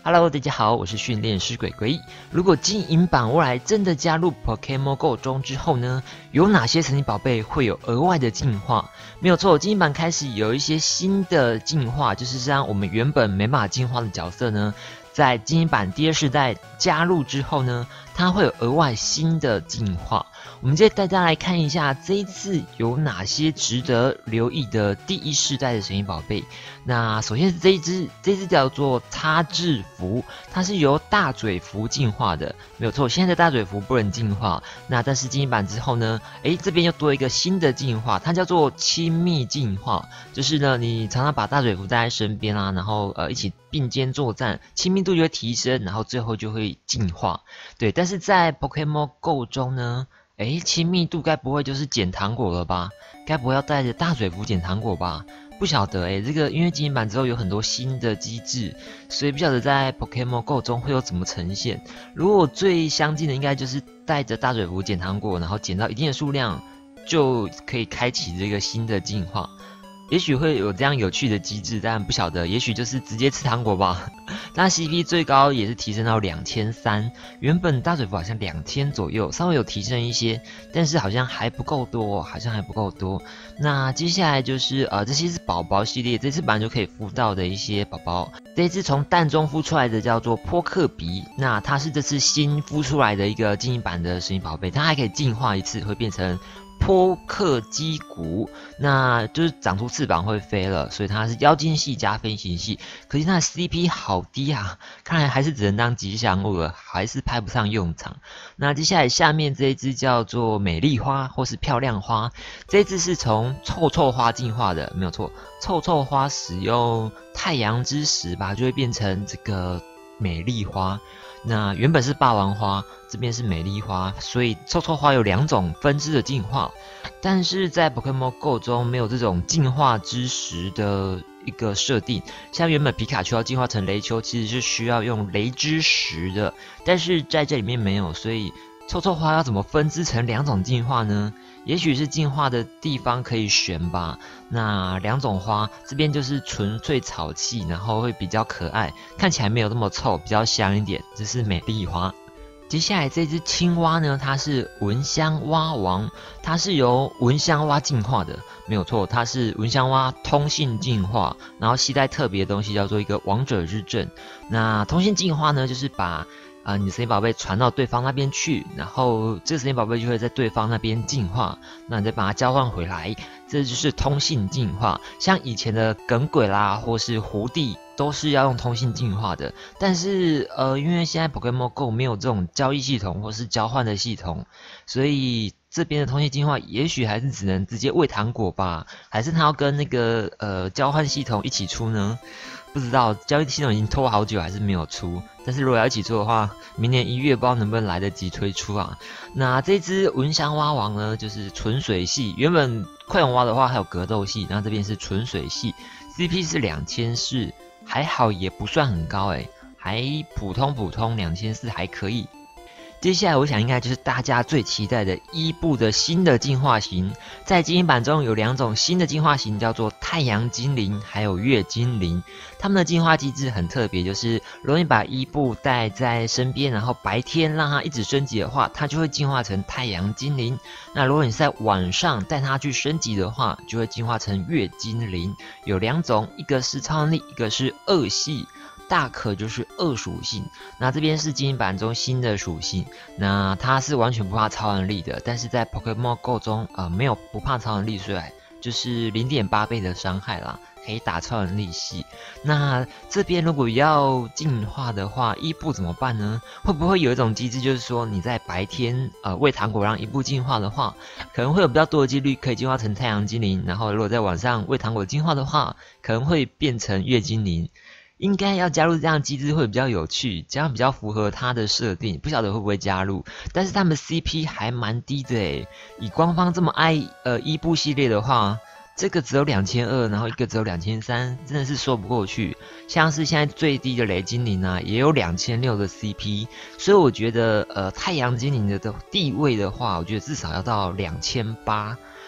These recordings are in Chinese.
Hello， 大家好，我是训练师鬼鬼。如果金银版未来真的加入 Pokémon Go 中之后呢，有哪些神奇宝贝会有额外的进化？没有错，金银版开始有一些新的进化，就是让我们原本没办法进化的角色呢，在金银版第2世代加入之后呢，它会有额外新的进化。我们接着带大家来看一下这一次有哪些值得留意的第1世代的神奇宝贝。那首先是这一只叫做擦制服，它是由大嘴蝠进化的，没有错。现在的大嘴蝠不能进化，那但是金银版之后呢，这边又多一个新的进化，它叫做亲密进化，就是呢，你常常把大嘴蝠带在身边啊，然后一起并肩作战，亲密度就会提升，然后最后就会进化。对，但是在 Pokémon Go 中呢，亲密度该不会就是捡糖果了吧？该不会要带着大嘴蝠捡糖果吧？不晓得这个因为金银版之后有很多新的机制，所以不晓得在 Pokémon Go 中会有怎么呈现。如果最相近的应该就是带着大嘴蝠捡糖果，然后捡到一定的数量，就可以开启这个新的进化。也许会有这样有趣的机制，但不晓得，也许就是直接吃糖果吧。那 CP 最高也是提升到2300，原本大嘴蝠好像2000左右，稍微有提升一些，但是好像还不够多，那接下来就是这些是宝宝系列，这次本来就可以孵到的一些宝宝。这一只从蛋中孵出来的叫做波克比，那它是这次新孵出来的一个金银版的神奇宝贝，它还可以进化一次，会变成波克基古，那就是长出翅膀会飞了，所以它是妖精系加飞行系。可是它的 CP 好低啊，看来还是只能当吉祥物了，还是派不上用场。那接下来下面这一只叫做美丽花或是漂亮花，这一只是从臭臭花进化的，没有错。臭臭花使用太阳之石吧，就会变成这个美丽花。那原本是霸王花，这边是美丽花，所以臭臭花有2种分支的进化，但是在 Pokémon Go 中没有这种进化之石的一个设定。像原本皮卡丘要进化成雷丘，其实是需要用雷之石的，但是在这里面没有，所以臭臭花要怎么分支成2种进化呢？也许是进化的地方可以选吧。那2种花，这边就是纯粹草气，然后会比较可爱，看起来没有那么臭，比较香一点，这是美丽花。接下来这只青蛙呢，它是蚊香蛙王，它是由蚊香蛙进化的，没有错，它是蚊香蛙通信进化，然后携带特别的东西叫做一个王者之证。那通信进化呢，就是把你的神奇宝贝传到对方那边去，然后这个神奇宝贝就会在对方那边进化，那你再把它交换回来，这就是通信进化。像以前的耿鬼啦，或是胡地，都是要用通信进化的。但是因为现在 Pokémon Go 没有这种交易系统或是交换的系统，所以这边的通信进化也许还是只能直接喂糖果吧，还是他要跟那个交换系统一起出呢？不知道，交易系统已经拖好久还是没有出，但是如果要一起做的话，明年1月不知道能不能来得及推出啊。那这只蚊香蛙王呢，就是纯水系，原本快龙蛙的话还有格斗系，那这边是纯水系， CP 是2400，还好也不算很高还普通2400还可以。接下来我想应该就是大家最期待的伊布的新的进化型，在金银版中有2种新的进化型，叫做太阳精灵还有月精灵。他们的进化机制很特别，就是如果你把伊布带在身边，然后白天让它一直升级的话，它就会进化成太阳精灵。那如果你是在晚上带它去升级的话，就会进化成月精灵。有2种，一个是超能力，一个是恶系。大可就是恶属性，那这边是金银版中新的属性，那它是完全不怕超能力的，但是在 Pokémon Go 中没有不怕超能力，所以就是 0.8 倍的伤害啦，可以打超能力系。那这边如果要进化的话，伊布怎么办呢？会不会有一种机制，就是说你在白天喂糖果让伊布进化的话，可能会有比较多的几率可以进化成太阳精灵，然后如果在晚上喂糖果进化的话，可能会变成月精灵。应该要加入这样的机制会比较有趣，这样比较符合它的设定，不晓得会不会加入。但是他们 CP 还蛮低的以官方这么爱伊布系列的话，这个只有2200，然后一个只有2300，真的是说不过去。像是现在最低的雷精灵啊，也有2600的 CP， 所以我觉得太阳精灵的地位的话，我觉得至少要到2800。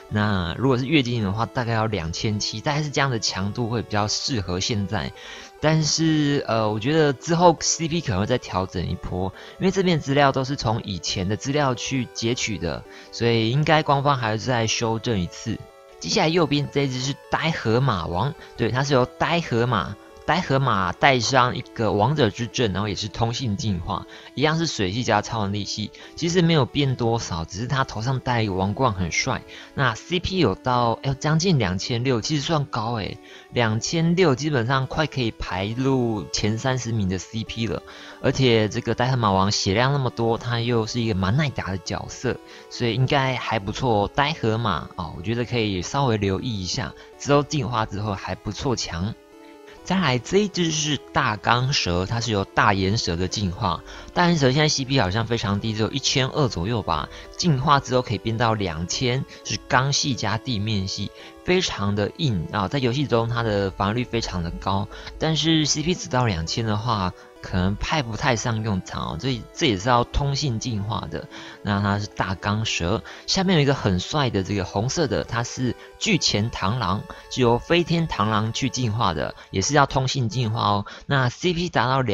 那如果是月精灵的话，大概要2700，大概是这样的强度会比较适合现在。但是我觉得之后 CP 可能会再调整一波，因为这边资料都是从以前的资料去截取的，所以应该官方还会再修正一次。接下来右边这一只是呆河马王，对，它是由呆河马带上一个王者之阵，然后也是通信进化，一样是水系加超能力系，其实没有变多少，只是他头上戴一个王冠很帅。那 CP 有到将近2600，其实算高2600基本上快可以排入前30名的 CP 了。而且这个呆河马王血量那么多，他又是一个蛮耐打的角色，所以应该还不错。呆河马我觉得可以稍微留意一下，之后进化之后还不错强。再来这一只是大钢蛇，它是由大岩蛇的进化。大岩蛇现在 CP 好像非常低，只有1200左右吧。进化之后可以变到2000，是钢系加地面系，非常的硬在游戏中它的防御率非常的高，但是 CP 值到2000的话，可能派不太上用场所以这也是要通信进化的。那它是大钢蛇，下面有一个很帅的这个红色的，它是巨前螳螂，是由飞天螳螂去进化的，也是要通信进化那 CP 达到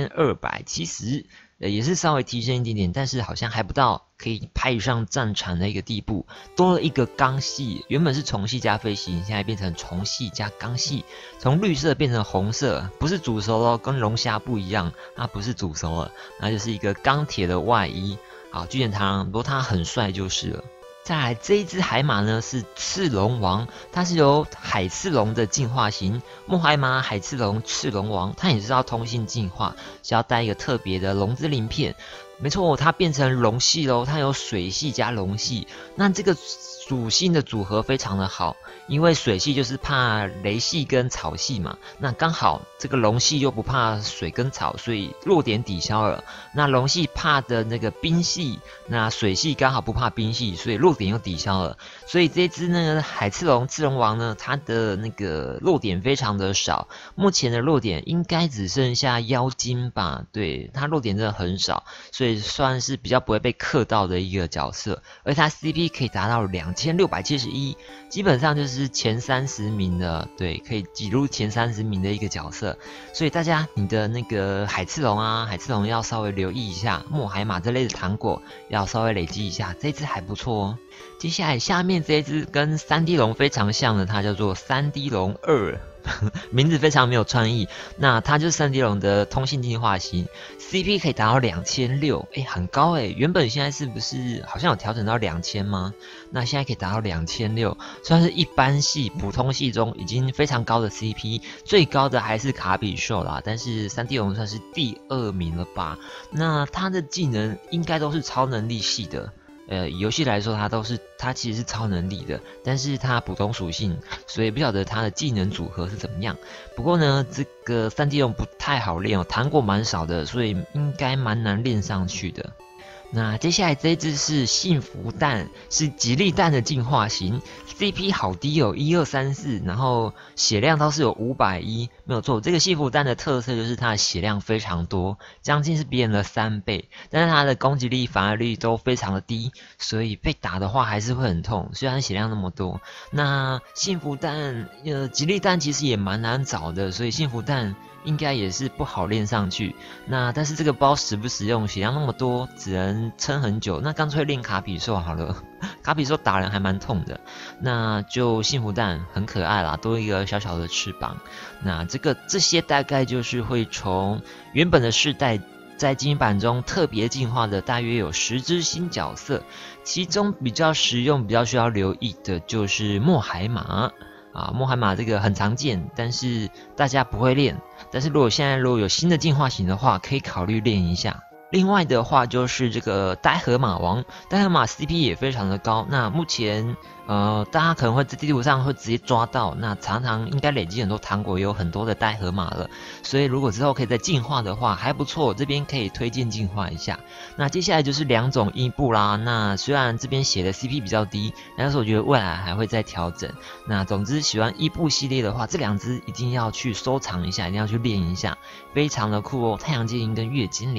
2270，也是稍微提升一点点，但是好像还不到可以派上战场的一个地步。多了一个钢系，原本是虫系加飞行，现在变成虫系加钢系，从绿色变成红色，不是煮熟了，跟龙虾不一样，它不是煮熟了，那就是一个钢铁的外衣。好，巨剑螳螂，不过它很帅就是了。再来这一只海马呢是赤龙王，它是由海赤龙的进化型，木海马、海赤龙、赤龙王，它也是要通信进化，是要带一个特别的龙之鳞片。没错，它变成龙系咯，它有水系加龙系，那这个属性的组合非常的好，因为水系就是怕雷系跟草系嘛，那刚好这个龙系又不怕水跟草，所以弱点抵消了。那龙系怕的那个冰系，那水系刚好不怕冰系，所以弱点又抵消了。所以这只那个海赤龙赤龙王呢，它的那个弱点非常的少，目前的弱点应该只剩下妖精吧，对，它弱点真的很少，所以算是比较不会被克到的一个角色。而它 CP 可以达到2671，基本上就是前30名的，对，可以挤入前30名的一个角色。所以大家你的那个海赤龙海赤龙要稍微留意一下，墨海马这类的糖果要稍微累积一下，这只还不错接下来下面这一只跟3D 龙非常像的，它叫做3D 龙2，名字非常没有创意。那它就是3D 龙的通信进化型 ，CP 可以达到2600，很高原本现在是不是好像有调整到2000吗？那现在可以达到2600，算是一般系、普通系中已经非常高的 CP， 最高的还是卡比兽啦，但是3D 龙算是第2名了吧？那它的技能应该都是超能力系的。游戏来说它其实是超能力的，但是它普通属性，所以不晓得它的技能组合是怎么样。不过呢，这个3D 龙不太好练糖果蛮少的，所以应该蛮难练上去的。那接下来这一只是幸福蛋，是吉利蛋的进化型 ，CP 好低1234，然后血量倒是有510，没有错。这个幸福蛋的特色就是它的血量非常多，将近是别人的3倍，但是它的攻击力、防御力都非常的低，所以被打的话还是会很痛。虽然血量那么多，那幸福蛋吉利蛋其实也蛮难找的，所以幸福蛋应该也是不好练上去。那但是这个包实不实用，血量那么多，只能撑很久。那干脆练卡比兽好了，卡比兽打人还蛮痛的。那就幸福蛋很可爱啦，多一个小小的翅膀。那这些大概就是会从原本的世代在精英版中特别进化的，大约有10只新角色，其中比较实用、比较需要留意的就是墨海马。墨海马这个很常见，但是大家不会练。但是如果有新的进化型的话，可以考虑练一下。另外的话就是这个呆河马王，呆河马 CP 也非常的高。那目前大家可能会在地图上会直接抓到，那常常应该累积很多糖果，也有很多的呆河马了。所以如果之后可以再进化的话，还不错，这边可以推荐进化一下。那接下来就是2种伊布啦。那虽然这边写的 CP 比较低，但是我觉得未来还会再调整。那总之喜欢伊布系列的话，这2只一定要去收藏一下，一定要去练一下，非常的酷哦。太阳精灵跟月精灵。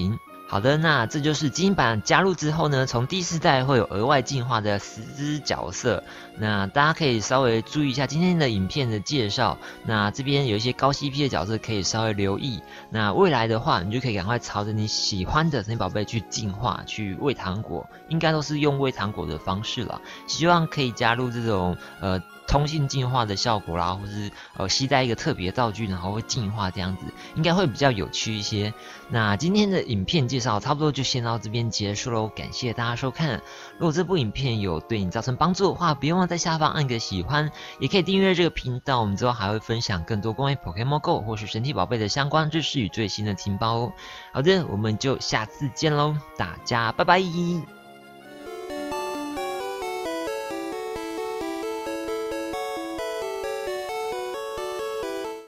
好的，那这就是精英版加入之后呢，从第4代会有额外进化的10只角色。那大家可以稍微注意一下今天的影片的介绍。那这边有一些高 CP 的角色可以稍微留意。那未来的话，你就可以赶快朝着你喜欢的神奇宝贝去进化，去喂糖果，应该都是用喂糖果的方式啦。希望可以加入这种通信进化的效果啦，或是携带一个特别道具，然后会进化这样子，应该会比较有趣一些。那今天的影片介绍差不多就先到这边结束喽，感谢大家收看。如果这部影片有对你造成帮助的话，别忘了在下方按个喜欢，也可以订阅这个频道。我们之后还会分享更多关于 Pokémon Go 或是神奇宝贝的相关知识与最新的情报哦。好的，我们就下次见喽，大家拜拜。